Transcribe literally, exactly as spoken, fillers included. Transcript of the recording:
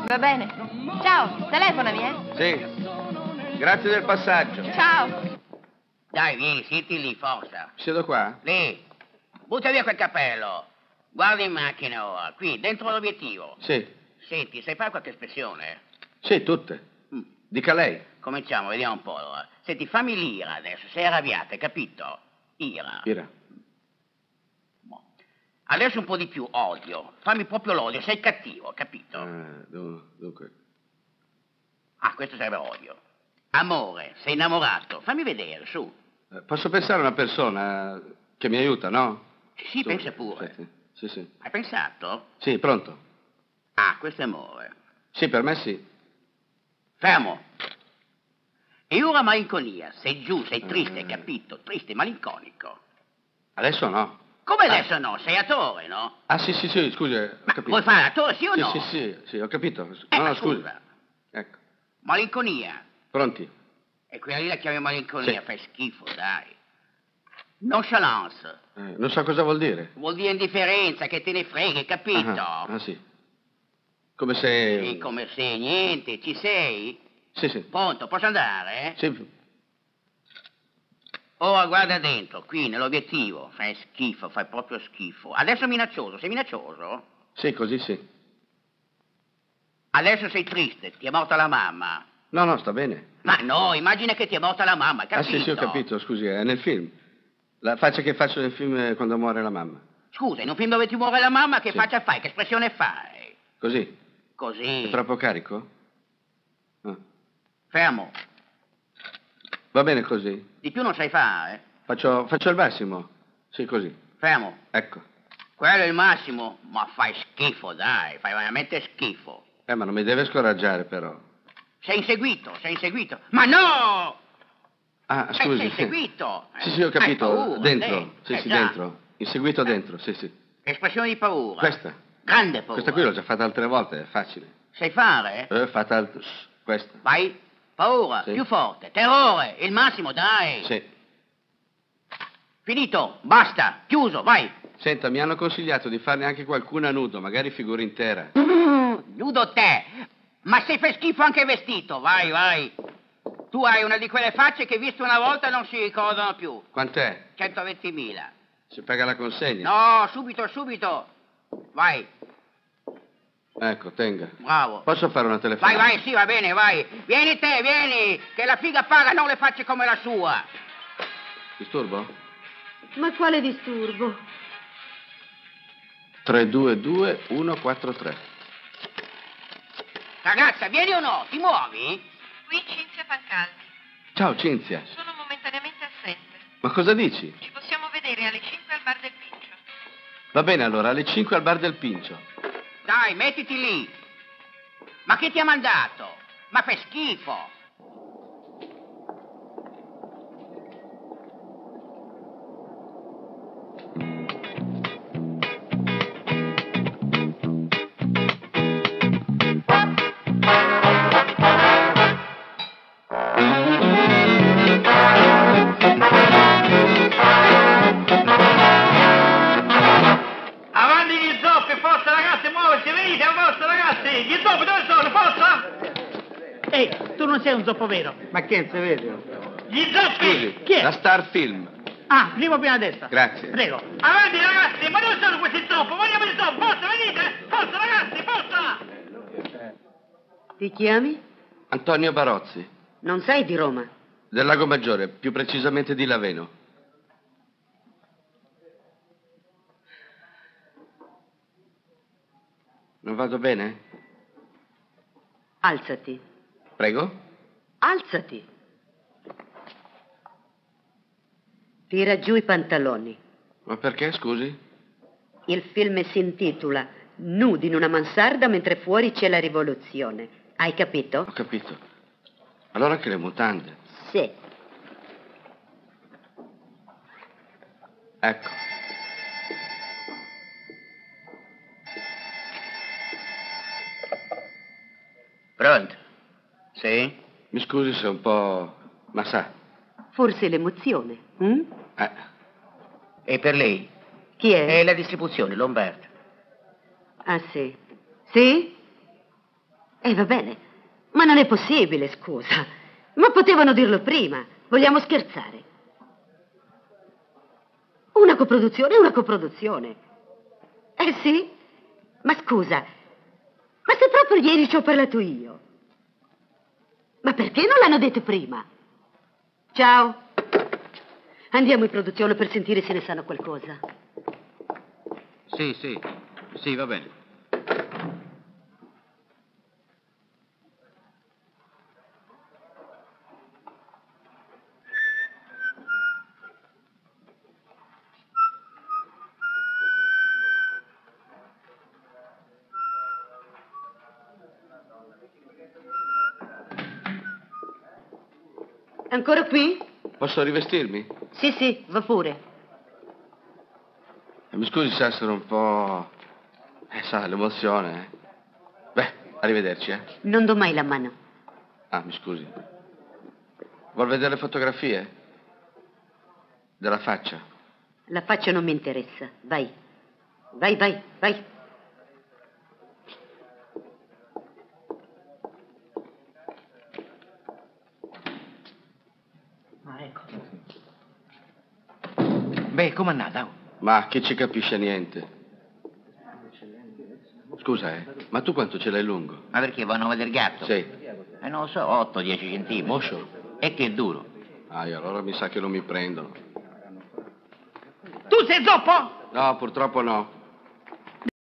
Va bene. Ciao, telefonami, eh? Sì. Grazie del passaggio. Ciao. Dai, vieni, siedi lì, forza. Siedo qua? Lì. Butta via quel cappello. Guarda in macchina ora, qui, dentro l'obiettivo. Sì. Senti, sai fare qualche espressione? Sì, tutte. Mm. Dica lei. Cominciamo, vediamo un po' allora. Senti, fammi l'ira adesso, sei arrabbiata, hai capito? Ira. Ira. Adesso un po' di più odio. Fammi proprio l'odio, sei cattivo, capito? Ah, dunque. Ah, questo sarebbe odio. Amore, sei innamorato. Fammi vedere, su. Eh, Posso pensare a una persona che mi aiuta, no? Sì, Su. pensa pure. Sì, sì, sì. Hai pensato? Sì, pronto. Ah, questo è amore. Sì, per me sì. Fermo. E ora malinconia. Sei giù, sei triste, Eh. capito? Triste, malinconico. Adesso no. Come adesso no? Sei attore, no? Ah, sì, sì, sì, scusi, ho Ma capito. vuoi fare l'attore, sì o Sì, no? sì, sì, sì, ho capito. Eh, No, ma no, scusi. scusa. Ecco. Malinconia. Pronti? E quella lì la chiami malinconia, Sì. fai schifo, dai. Nonchalance. Eh, non so cosa vuol dire. Vuol dire indifferenza, che te ne freghi, capito? Ah, ah, sì. Come se... Sì, come se niente, ci sei? Sì, sì. Pronto, posso andare? Sì. Ora guarda dentro, qui nell'obiettivo. Fai schifo, fai proprio schifo. Adesso minaccioso, sei minaccioso? Sì, così sì. Adesso sei triste, ti è morta la mamma. No, no, sta bene. Ma no, immagina che ti è morta la mamma, hai Ah, capito? sì, sì, ho capito, scusi, è nel film. La faccia che faccio nel film eh, quando muore la mamma. Scusa, in un film dove ti muore la mamma, che Sì. faccia fai? Che espressione fai? Così. Così. È troppo carico? Ah. Fermo. Va bene così. Di più non sai fare? Faccio, faccio il massimo. Sì, così. Fermo. Ecco. Quello è il massimo, ma fai schifo, dai, fai veramente schifo. Eh, ma non mi deve scoraggiare, però. Sei inseguito, sei inseguito. Ma no! Ah, Eh, scusi. sei inseguito. Sì, sì, ho Hai capito. paura, dentro. lei. Sì, Eh, sì, già. dentro. Inseguito dentro, sì, sì. Espressione di paura. Questa. Grande paura. Questa qui l'ho già fatta altre volte, è facile. Sai fare? Eh, fatta altre... Questa. Vai. Paura, Sì. più forte. Terrore, il massimo, dai. Sì. Finito, basta, chiuso, vai. Senta, mi hanno consigliato di farne anche qualcuna nudo, magari figura intera. Nudo te. Ma se fai schifo anche vestito, vai, vai. Tu hai una di quelle facce che viste una volta non si ricordano più. Quant'è? centoventimila. Si paga la consegna? No, subito, subito. Vai, Ecco, tenga. bravo. Posso fare una Vai, telefonata? vai, sì, va bene, vai. Vieni te, vieni, che la figa paga, non le facce come la sua. Disturbo? Ma quale disturbo? tre due due uno quattro tre. Ragazza, vieni o no? Ti muovi? Qui Cinzia Pancaldi. Ciao, Cinzia. Sono momentaneamente assente. Ma cosa dici? Ci possiamo vedere alle cinque al bar del Pincio. Va bene, allora, alle cinque al bar del Pincio. Dai, mettiti lì. Ma chi ti ha mandato? Ma fai schifo. Avanti gli zoppi, forza ragazzi, muoversi, venite, forza ragazzi, gli zoppi dove sono, forza? Ehi, tu non sei un zoppo vero. Ma che non si vede? Gli zoppi! Scusi, Chi è? la Star Film. Ah, primo piano a destra. Grazie. Prego. Avanti ragazzi, ma dove sono questi zoppi? Vogliamo gli zoppi, forza, venite, forza ragazzi, forza! Ti chiami? Antonio Barozzi, Non sei di Roma. del Lago Maggiore, più precisamente di Laveno. Non vado bene? Alzati. Prego? Alzati. Tira giù i pantaloni. Ma perché, scusi? Il film si intitola Nudi in una mansarda mentre fuori c'è la rivoluzione. Hai capito? Ho capito. Allora anche le mutande. Sì. Ecco. Pronto? Sì? Mi scusi se è un po'... ma sa. Forse l'emozione. hm? Eh, E per lei? Chi è? È la distribuzione, Lombardo. Ah, sì. Sì? E va bene, ma non è possibile, scusa. Ma potevano dirlo prima. Vogliamo scherzare? Una coproduzione è una coproduzione. Eh sì? Ma scusa, ma se proprio ieri ci ho parlato io, ma perché non l'hanno detto prima? Ciao. Andiamo in produzione per sentire se ne sanno qualcosa. Sì, sì, sì, va bene. Ancora qui? Posso rivestirmi? Sì, sì, va pure. Eh, Mi scusi se sono un po'... Eh, sa, l'emozione, eh. Beh, arrivederci, eh. Non do mai la mano. Ah, mi scusi. Vuol vedere le fotografie? Della faccia? La faccia non mi interessa. Vai. Vai, vai, vai. Ah, ecco. Beh, com'è andata? Ma che ci capisce niente. Scusa, eh, ma tu quanto ce l'hai lungo? Ma perché vanno a vedere il gatto? Sì. Eh, non lo so, otto dieci centimetri. Moscio? E che è duro. Ah, e allora mi sa che non mi prendono. Tu sei zoppo? No, purtroppo no.